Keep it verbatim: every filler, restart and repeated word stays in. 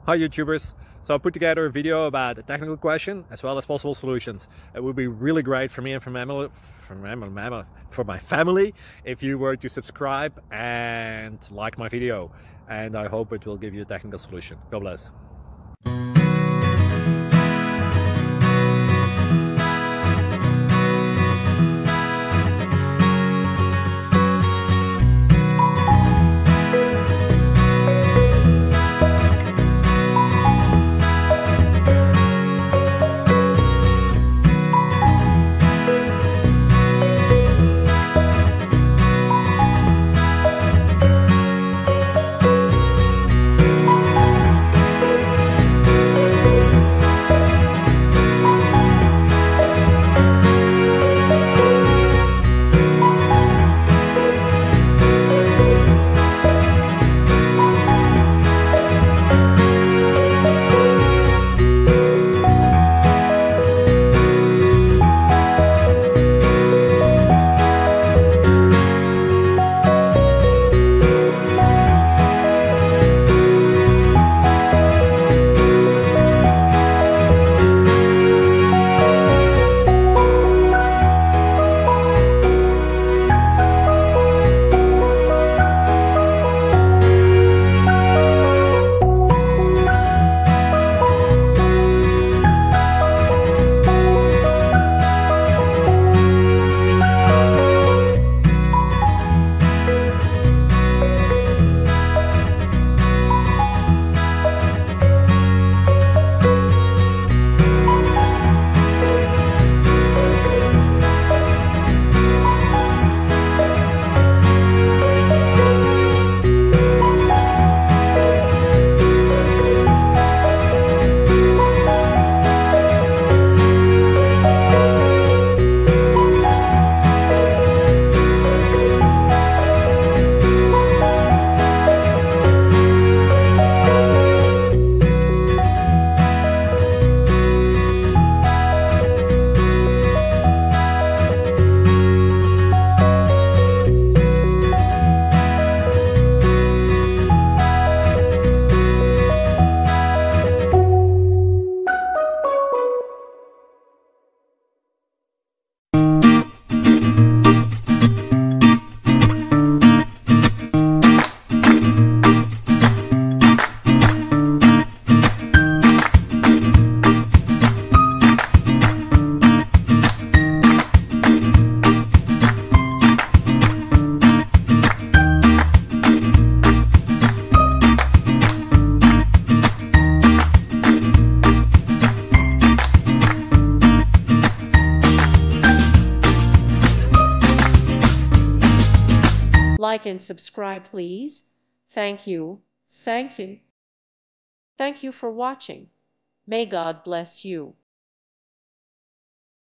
Hi YouTubers! So I put together a video about a technical question as well as possible solutions. It would be really great for me and for, mammal, for, mammal, for my family if you were to subscribe and like my video, and I hope it will give you a technical solution. God bless. Like and subscribe, please. Thank you. Thank you. Thank you for watching. May God bless you.